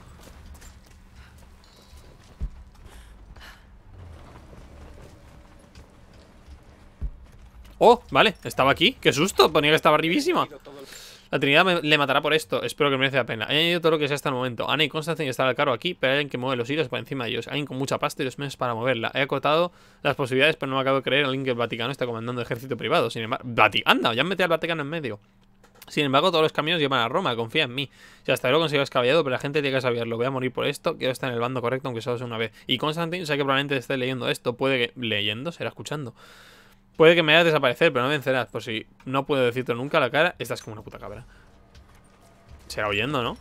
Oh, vale, estaba aquí. Qué susto, ponía que estaba arribísima. La Trinidad le matará por esto. Espero que merece la pena. He añadido todo lo que sea hasta el momento. Ana y Constantine están al cargo aquí, pero hay alguien que mueve los hilos por encima de ellos. Alguien con mucha pasta y los medios para moverla. He acotado las posibilidades, pero no me acabo de creer a alguien que el Vaticano está comandando ejército privado. Sin embargo, anda, ya me metí al Vaticano en medio. Sin embargo, todos los caminos llevan a Roma. Confía en mí. Si hasta luego consigo escabellado, pero la gente tiene que saberlo. Voy a morir por esto. Quiero estar en el bando correcto, aunque solo sea una vez. Y Constantine, sé que probablemente esté leyendo esto. Puede que... ¿Leyendo? ¿Será escuchando? Puede que me hagas desaparecer, pero no me vencerás. Por si no puedo decirte nunca a la cara, estás como una puta cabra. Será oyendo, ¿no?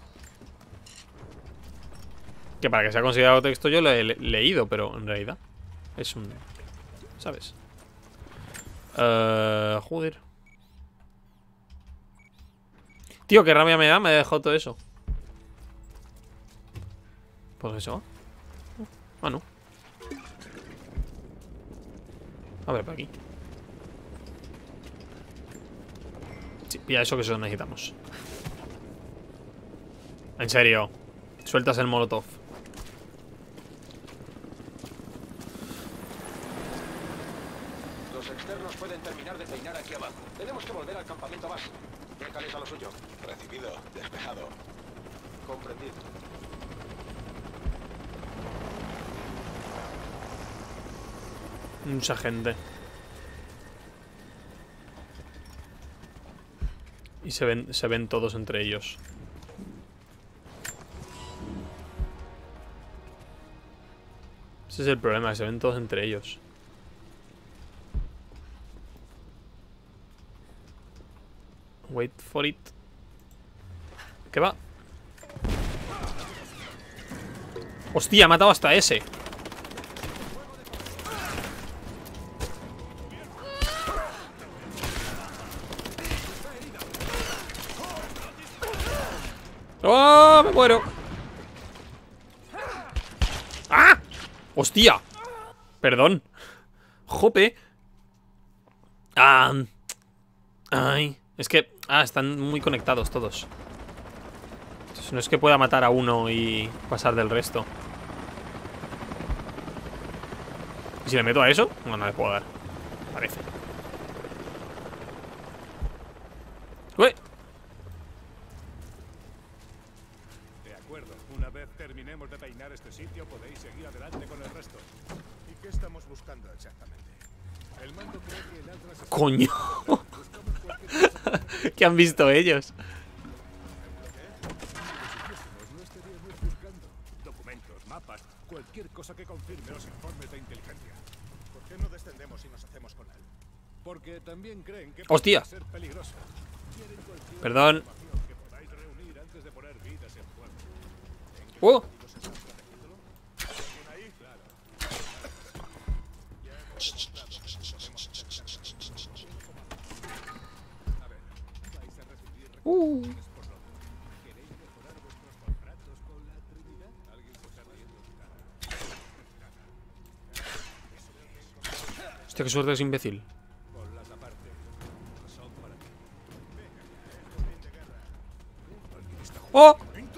Que para que sea considerado texto yo lo he leído, pero en realidad es un... ¿Sabes? Joder. Tío, qué rabia me da, me he dejado todo eso. Pues eso. Ah, no. A ver, por aquí. Sí, pilla eso que eso necesitamos. En serio. Sueltas el molotov. Los externos pueden terminar de peinar aquí abajo. Tenemos que volver al campamento base. Déjales a lo suyo. Recibido. Despejado. Comprendido. Mucha gente. Y se ven todos entre ellos. Ese es el problema, se ven todos entre ellos. Wait for it. ¿Qué va? Hostia, ha matado hasta ese. ¡Oh! ¡Me muero! ¡Ah! ¡Hostia! Perdón. Jope. Ay. Es que... están muy conectados todos. Entonces, no es que pueda matar a uno y pasar del resto. ¿Y si le meto a eso? No, no le puedo dar. Parece. ¡Ué! De acuerdo. Una vez terminemos de peinar este sitio, podéis seguir adelante con el resto. ¿Y qué estamos buscando exactamente? El mando cree que el Atlas... ¡Coño! ¿Qué han visto ellos? No estaríamos buscando documentos, mapas, cualquier cosa que confirme los informes de inteligencia. ¿Por qué no descendemos y nos hacemos con él? Porque también creen que ¡Hostia! puede ser peligroso. Quieren cualquier Perdón. información que podáis reunir antes de poner vidas en juego. ¡Oh! Hostia, qué suerte es imbécil. ¡Oh!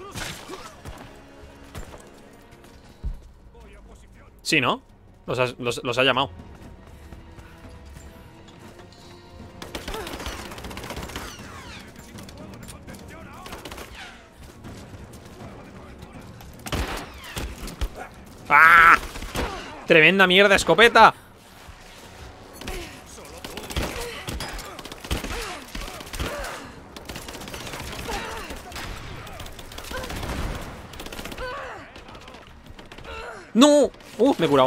Sí, ¿no? Los ha llamado. ¡Ah! ¡Tremenda mierda, escopeta! ¡No! Me he curado.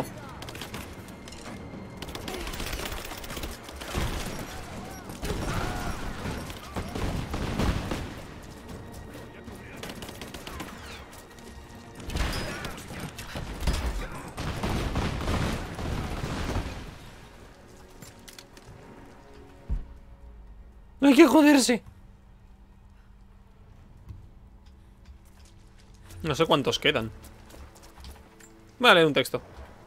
¡Hay que joderse! No sé cuántos quedan. Vale, un texto.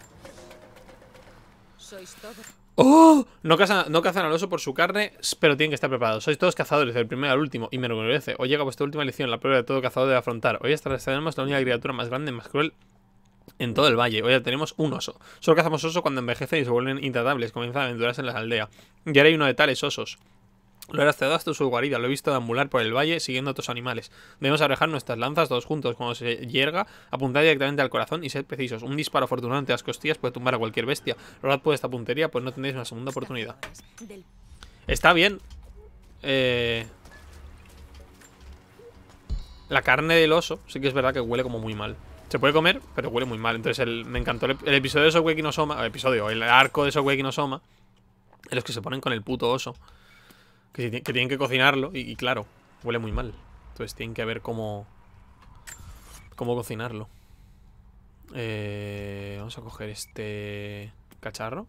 Sois todos. ¡Oh! No cazan al oso por su carne, pero tienen que estar preparados. Sois todos cazadores, del primero al último, y me enorgullece. Hoy llega vuestra última lección, la prueba de todo cazador debe afrontar. Hoy estaremos la única criatura más grande y más cruel en todo el valle. Hoy ya tenemos un oso. Solo cazamos osos cuando envejecen y se vuelven intratables. Comienzan a aventurarse en las aldeas. Y ahora hay uno de tales osos. Lo he rastreado hasta su guarida, lo he visto deambular por el valle siguiendo a otros animales. Debemos arrejar nuestras lanzas todos juntos. Cuando se yerga, apuntad directamente al corazón y sed precisos. Un disparo afortunado entre las costillas puede tumbar a cualquier bestia. Lograd por esta puntería, pues no tendréis una segunda oportunidad. Está bien. La carne del oso, sí que es verdad que huele como muy mal. Se puede comer, pero huele muy mal. Entonces me encantó el episodio de Shokugeki no Soma. El arco de Shokugeki no Soma. En los que se ponen con el puto oso. Que tienen que cocinarlo y claro, huele muy mal. Entonces tienen que ver cómo cocinarlo. Vamos a coger este cacharro.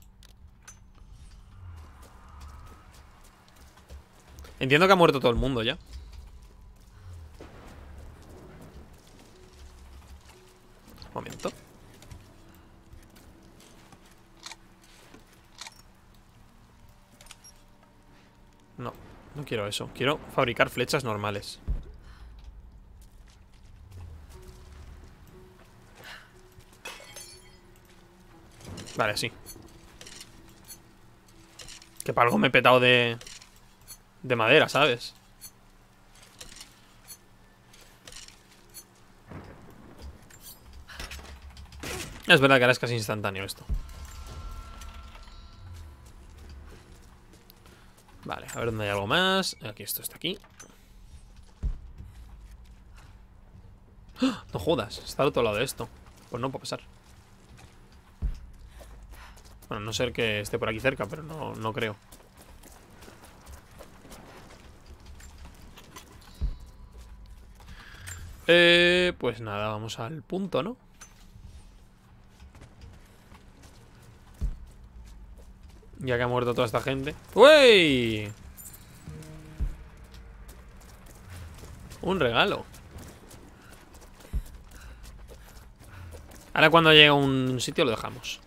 Entiendo que ha muerto todo el mundo ya. Un momento. No quiero eso. Quiero fabricar flechas normales. Vale, sí. Que para algo me he petado de madera, ¿sabes? Es verdad que ahora es casi instantáneo esto. Vale, a ver dónde hay algo más. Aquí, esto está aquí. ¡Oh! No jodas, está al otro lado de esto. Pues no puedo pasar. Bueno, no ser que esté por aquí cerca, pero no creo. Pues nada, vamos al punto, ¿no? Ya que ha muerto toda esta gente. ¡Uy! Un regalo. Ahora cuando llegue a un sitio lo dejamos.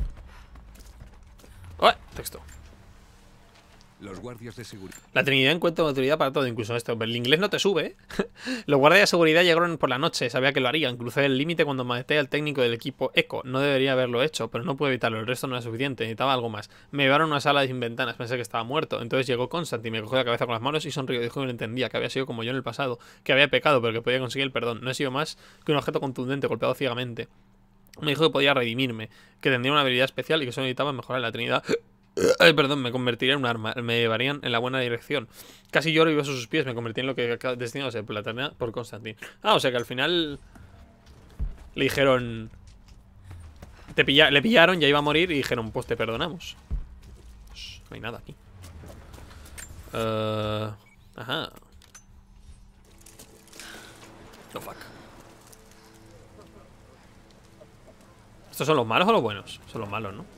¡Oh! Texto. Los guardias de seguridad. La Trinidad encuentra utilidad para todo, incluso esto. Pero el inglés no te sube, ¿eh? Los guardias de seguridad llegaron por la noche. Sabía que lo harían. Crucé el límite cuando maté al técnico del equipo Echo. No debería haberlo hecho, pero no pude evitarlo. El resto no era suficiente. Necesitaba algo más. Me llevaron a una sala sin ventanas. Pensé que estaba muerto. Entonces llegó Constantine, me cogió la cabeza con las manos y sonrió. Dijo que no entendía, que había sido como yo en el pasado. Que había pecado, pero que podía conseguir el perdón. No he sido más que un objeto contundente, golpeado ciegamente. Me dijo que podía redimirme, que tendría una habilidad especial y que solo necesitaba mejorar la Trinidad. Ay, perdón, me convertiría en un arma. Me llevarían en la buena dirección. Casi lloro y beso sus pies. Me convertí en lo que destinado a ser por la eternidad por Constantine. Ah, o sea que al final le dijeron... Le pillaron, ya iba a morir y dijeron, pues te perdonamos. Pues, no hay nada aquí. Ajá. No, fuck. ¿Estos son los malos o los buenos? Son los malos, ¿no?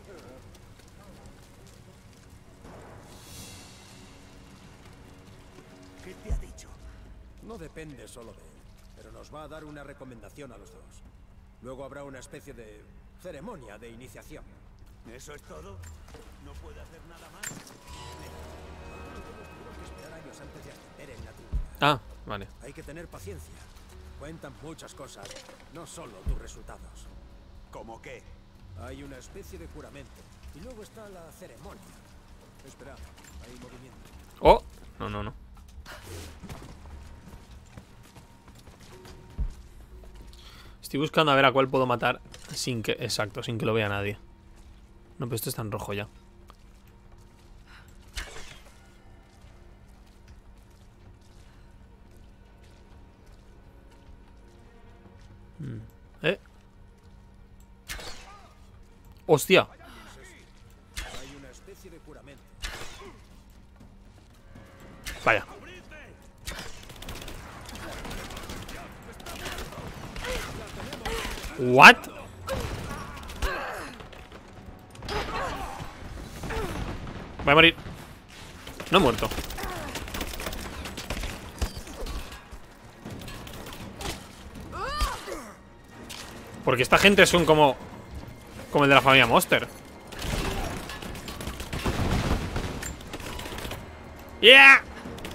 ¿Qué te ha dicho? No depende solo de él, pero nos va a dar una recomendación a los dos. Luego habrá una especie de ceremonia de iniciación. ¿Eso es todo? ¿No puede hacer nada más? Mira, tuvieron que esperar años antes de ascender en la Trinidad. Ah, vale. Hay que tener paciencia. Cuentan muchas cosas, no solo tus resultados. ¿Cómo qué? Hay una especie de juramento. Y luego está la ceremonia. Espera, hay movimiento. Oh, no, no, no. Estoy buscando a ver a cuál puedo matar sin que... Exacto, sin que lo vea nadie. No, pero esto está en rojo ya. ¡Hostia! Hay una especie de juramento. Vaya. ¿What? Voy a morir. No he muerto. Porque esta gente son como el de la familia Monster. ¡Yeah!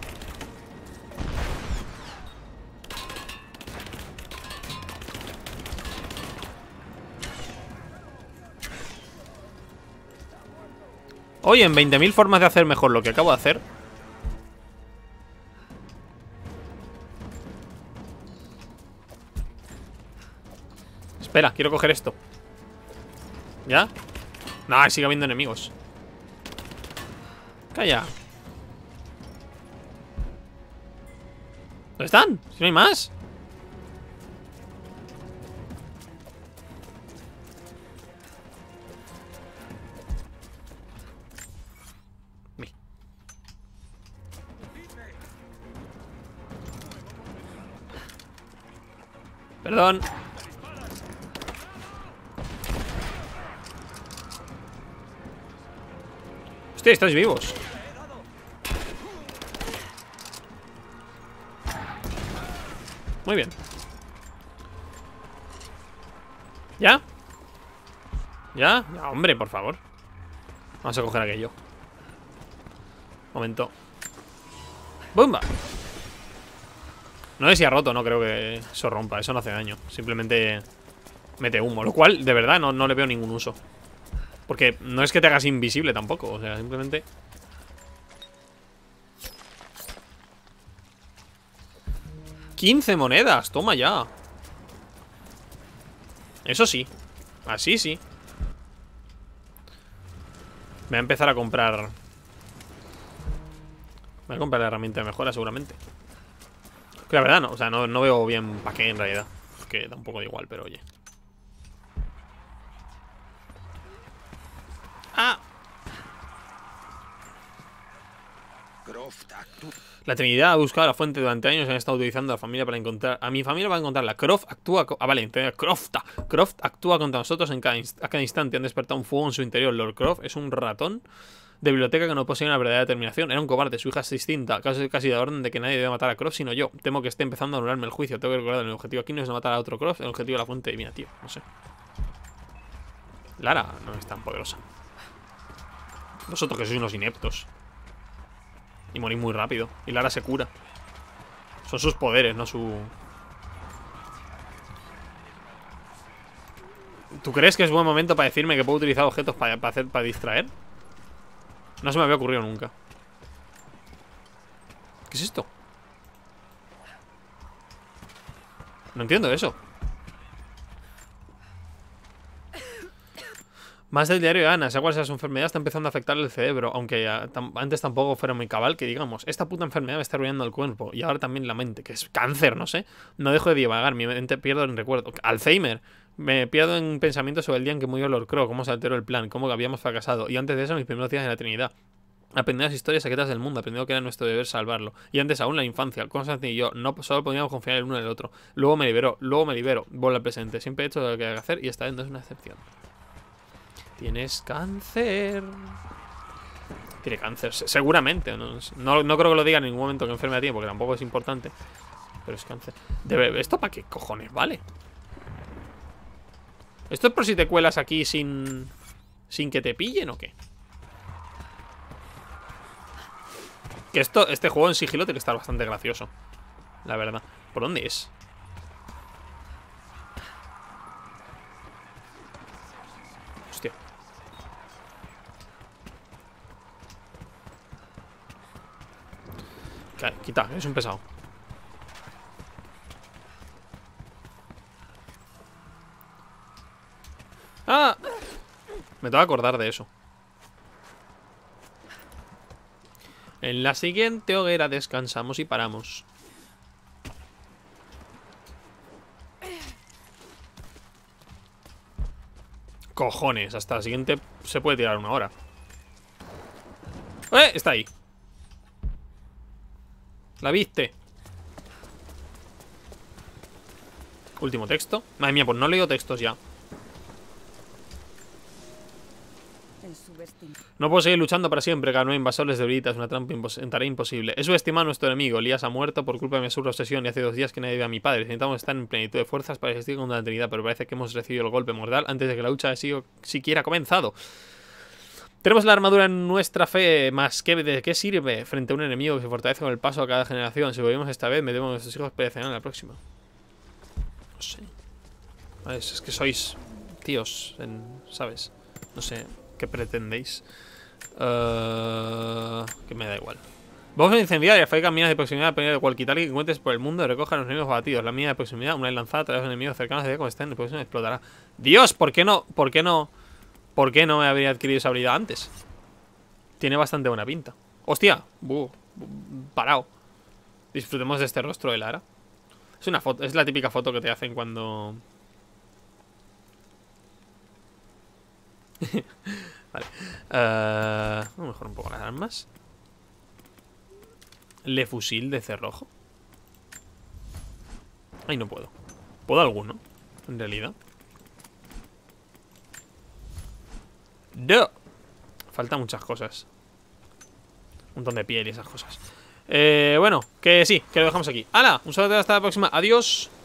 Oye, en 20.000 formas de hacer mejor lo que acabo de hacer. Espera, quiero coger esto. ¿Ya? No, sigue habiendo enemigos. Calla. ¿Dónde están? Si no hay más. Perdón. Hostia, estáis vivos. Muy bien. ¿Ya? ¿Ya? Ya, hombre, por favor. Vamos a coger aquello. Momento. ¡Bomba! No sé si ha roto, no creo que eso rompa. Eso no hace daño. Simplemente mete humo. Lo cual, de verdad, no le veo ningún uso. Porque no es que te hagas invisible tampoco. O sea, simplemente... ¡15 monedas! Toma ya. Eso sí. Así sí. Voy a empezar a comprar... Voy a comprar la herramienta de mejora seguramente. Que la verdad no, o sea, no veo bien para qué en realidad. Que tampoco da igual, pero oye. ¡Ah! La Trinidad ha buscado la fuente durante años y han estado utilizando a la familia para encontrar... A mi familia para encontrarla. Croft actúa... vale, Croft actúa contra nosotros a cada instante. Han despertado un fuego en su interior. Lord Croft es un ratón de biblioteca que no posee una verdadera determinación. Era un cobarde, su hija es distinta. Casi de orden de que nadie debe matar a Croft sino yo. Temo que esté empezando a anularme el juicio. Tengo que recordar el objetivo aquí no es de matar a otro Croft. El objetivo de la fuente divina, tío. No sé. Lara no es tan poderosa. Vosotros que sois unos ineptos. Y morís muy rápido. Y Lara se cura. Son sus poderes, no su... ¿Tú crees que es buen momento para decirme que puedo utilizar objetos para distraer? No se me había ocurrido nunca. ¿Qué es esto? No entiendo eso. Más del diario de Ana, sea cual sea su enfermedad, está empezando a afectarle el cerebro, aunque antes tampoco fuera muy cabal, que digamos, esta puta enfermedad me está arruinando el cuerpo, y ahora también la mente, que es cáncer, no sé. No dejo de divagar, mi mente pierdo en recuerdo. Alzheimer, me pierdo en pensamientos sobre el día en que murió Lord Crow, cómo se alteró el plan, cómo habíamos fracasado, y antes de eso mis primeros días en la Trinidad. Aprendí las historias secretas del mundo, aprendiendo que era nuestro deber salvarlo. Y antes aún la infancia, Constantine y yo, no solo podíamos confiar el uno en el otro. Luego me libero, vuelvo al presente. Siempre he hecho lo que hay que hacer y esta vez no es una excepción. Tienes cáncer. Tiene cáncer, seguramente. No creo que lo diga en ningún momento que enfermedad tiene, porque tampoco es importante. Pero es cáncer. ¿Esto para qué cojones vale? Esto es por si te cuelas aquí sin ¿Sin que te pillen o qué? Que este juego en sigilo tiene que estar bastante gracioso, la verdad. ¿Por dónde es? Hostia. Quita, es un pesado. ¡Ah! Me tengo que acordar de eso. En la siguiente hoguera descansamos y paramos. Cojones, hasta la siguiente se puede tirar 1 hora. Está ahí. ¿La viste? Último texto. Madre mía, pues no he leído textos ya. No puedo seguir luchando para siempre, cada nuevo invasor les debilita, es una tarea imposible. He subestimado a nuestro enemigo, Elías ha muerto por culpa de mi absurda obsesión y hace 2 días que nadie ve a mi padre. Necesitamos estar en plenitud de fuerzas para resistir contra la eternidad, pero parece que hemos recibido el golpe mortal antes de que la lucha haya siquiera comenzado. Tenemos la armadura en nuestra fe, más que ¿de qué sirve frente a un enemigo que se fortalece con el paso a cada generación? Si volvemos esta vez, me temo que nuestros hijos perecerán en la próxima. No sé. Es que sois tíos, ¿sabes? No sé. ¿Qué pretendéis? Que me da igual. Vamos a incendiar. Fabrica minas de proximidad. Depende de cualquier que encuentres por el mundo y recoja a los enemigos batidos. La mina de proximidad, una vez lanzada, trae a los enemigos cercanos de como estén. Después explotará. Dios, ¿por qué no? ¿Por qué no? ¿Por qué no me habría adquirido esa habilidad antes? Tiene bastante buena pinta. ¡Hostia! Parado. Disfrutemos de este rostro de Lara. Es una foto. Es la típica foto que te hacen cuando... Vale. Vamos a mejorar un poco las armas. Le fusil de cerrojo. Ay, no puedo. ¿Puedo alguno? En realidad. No. Faltan muchas cosas. Un montón de piel y esas cosas. Bueno, que sí, que lo dejamos aquí. ¡Hala! Un saludo hasta la próxima. Adiós.